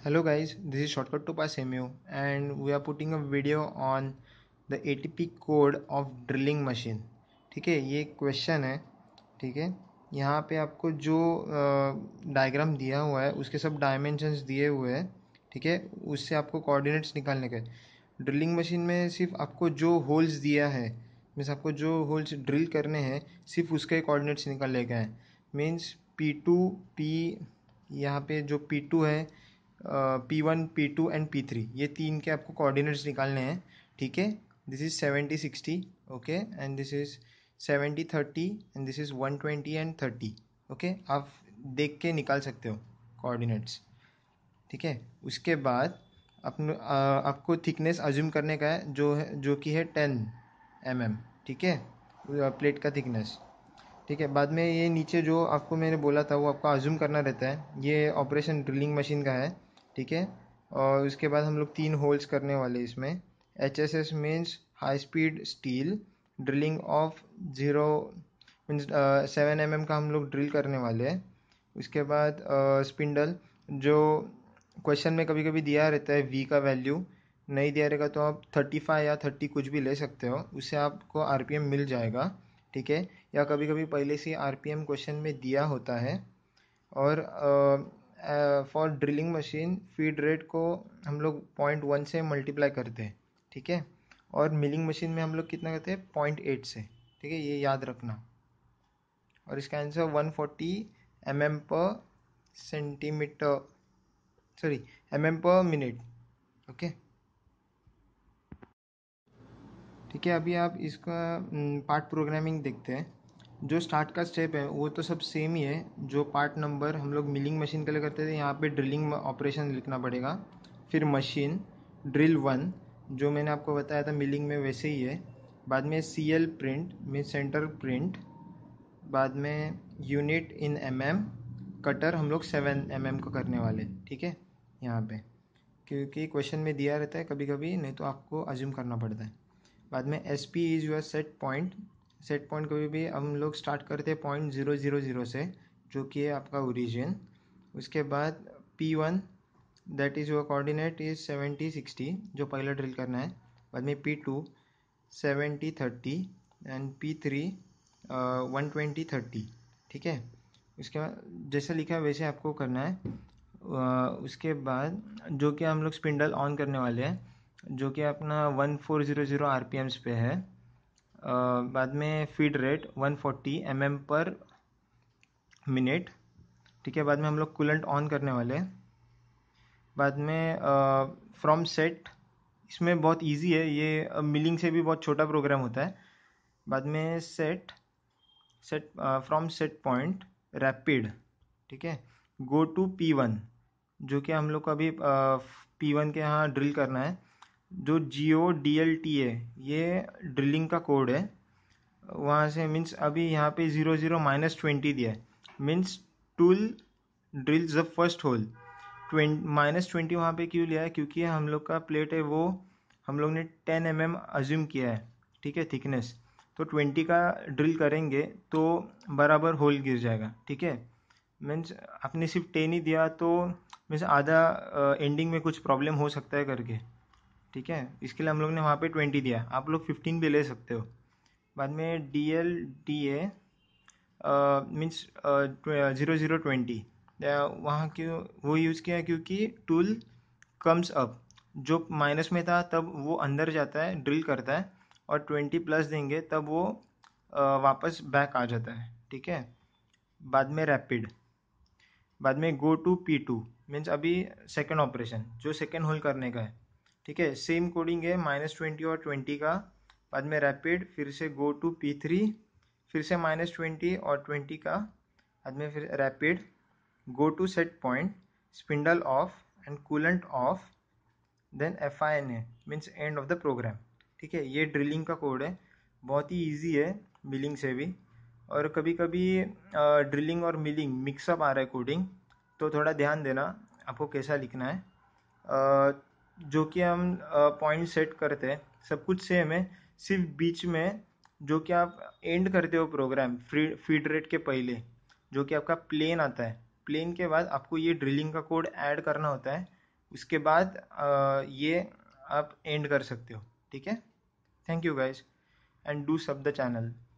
Hello guys, this is Shortcut to Pass MU and we are putting a video on the ATP code of drilling machine. ठीक है, ये question है. ठीक है, यहाँ पे आपको जो डायग्राम दिया हुआ है उसके सब डायमेंशंस दिए हुए हैं. ठीक है, उससे आपको कोऑर्डिनेट्स निकालने का. ड्रिलिंग मशीन में सिर्फ आपको जो होल्स दिया है, मीन्स आपको जो होल्स ड्रिल करने हैं सिर्फ उसके कोऑर्डिनेट्स निकालने का है. मीन्स P2 P, यहाँ पे जो P2 है, P1 P2 एंड P3, ये तीन के आपको कोऑर्डिनेट्स निकालने हैं. ठीक है, this is 70-60. Okay, and this is 70-30 and this is 120 and 30. Okay, आप देख के निकाल सकते हो कोऑर्डिनेट्स. ठीक है, उसके बाद आपको थिकनेस अज्यूम करने का है जो कि है 10 mm. ठीक है, प्लेट का थिकनेस. ठीक है, बाद में ये नीचे जो आपको मैंने बोला था वो आपको अज्यूम करना रहता है. ये ऑपरेशन ड्रिलिंग मशीन का है. ठीक है, और उसके बाद हम लोग 3 होल्स करने वाले इसमें. HSS means high speed steel drilling off 0 means 7 mm का हम लोग ड्रिल करने वाले हैं. उसके बाद स्पिंडल, जो क्वेश्चन में कभी कभी दिया रहता है V का वैल्यू, नहीं दिया रहेगा तो आप 35 या 30 कुछ भी ले सकते हो, उससे आपको RPM मिल जाएगा. ठीक है, या कभी कभी पहले से RPM क्वेश्चन में दिया होता है. और for drilling machine feed rate को हम लोग 0.1 से मल्टीप्लाई करते हैं. ठीक है, और मिलिंग मशीन में हम लोग कितना करते हैं 0.8 से. ठीक है, ये याद रखना. और इसका आंसर 140 mm पर सेंटीमीटर, सॉरी mm पर मिनट. ओके, ठीक है, अभी आप इसका पार्ट प्रोग्रामिंग देखते हैं. जो स्टार्ट का स्टेप है वो तो सब सेम ही है. जो पार्ट नंबर हम लोग मिलिंग मशीन के लिए करते थे, यहाँ पे ड्रिलिंग ऑपरेशन लिखना पड़ेगा. फिर मशीन ड्रिल 1 जो मैंने आपको बताया था मिलिंग में वैसे ही है. बाद में CL प्रिंट में सेंटर प्रिंट. बाद में यूनिट इन mm. कटर हम लोग 7 mm का करने वाले. ठीक है, यहाँ पे क्योंकि क्वेश्चन में दिया रहता है कभी कभी, नहीं तो आपको अज्यूम करना पड़ता है. बाद में SP is your set point. Set point कभी भी हम लोग स्टार्ट करते हैं 0.000 से, जो कि है आपका ओरिजिन. उसके बाद P1 that is your coordinate is 70-60 जो पहला ड्रिल करना है. बाद में P2 70-30 एंड P3 120-30. ठीक है, उसके बाद जैसा लिखा है वैसे आपको करना है. उसके बाद जो कि हम लोग स्पिंडल ऑन करने वाले हैं, जो कि अपना 1400 RPMs पे है. बाद में फीड रेट 140 mm पर मिनट. ठीक है, बाद में हम लोग कूलेंट ऑन करने वाले हैं. बाद में फ्रॉम सेट, इसमें बहुत इजी है ये, मिलिंग से भी बहुत छोटा प्रोग्राम होता है. बाद में set from set point rapid. ठीक है, गो टू P1 जो कि हम लोग को अभी P1 के यहाँ ड्रिल करना है. जो GODLT है ये ड्रिलिंग का कोड है. वहाँ से मीन्स अभी यहाँ पे 00-20 दिया है. Means tool drills the first hole. -20 वहाँ पे क्यों लिया है, क्योंकि हम लोग का प्लेट है वो हम लोग ने 10 mm अज्यूम किया है. ठीक है, थिकनेस तो 20 का ड्रिल करेंगे तो बराबर होल गिर जाएगा. ठीक है, मीन्स आपने सिर्फ 10 ही दिया तो मीन्स आधा एंडिंग में कुछ प्रॉब्लम हो सकता है करके. ठीक है, इसके लिए हम लोग ने वहाँ पे 20 दिया. आप लोग 15 भी ले सकते हो. बाद में DLTA मीन्स 0020 वहाँ क्यों वो यूज़ किया, क्योंकि टूल कम्स अप, जो माइनस में था तब वो अंदर जाता है ड्रिल करता है, और 20 प्लस देंगे तब वो वापस बैक आ जाता है. ठीक है, बाद में रैपिड. बाद में गो टू P2 मीन्स अभी सेकेंड ऑपरेशन जो सेकेंड होल करने का है. ठीक है, सेम कोडिंग है -20 और 20 का. बाद में रैपिड, फिर से गो टू P3, फिर से -20 और 20 का. बाद में फिर rapid, go to set point, spindle off and coolant off, then FINA means end of the program. ठीक है, ये ड्रिलिंग का कोड है, बहुत ही ईजी है मिलिंग से भी. और कभी कभी ड्रिलिंग और मिलिंग मिक्सअप आ रहा है कोडिंग, तो थोड़ा ध्यान देना आपको कैसा लिखना है. जो कि हम पॉइंट सेट करते हैं सब कुछ सेम है, सिर्फ बीच में जो कि आप एंड करते हो प्रोग्राम फीड रेट के पहले जो कि आपका प्लेन आता है, प्लेन के बाद आपको ये ड्रिलिंग का कोड ऐड करना होता है. उसके बाद ये आप एंड कर सकते हो, ठीक है। Thank you guys and do sub the channel.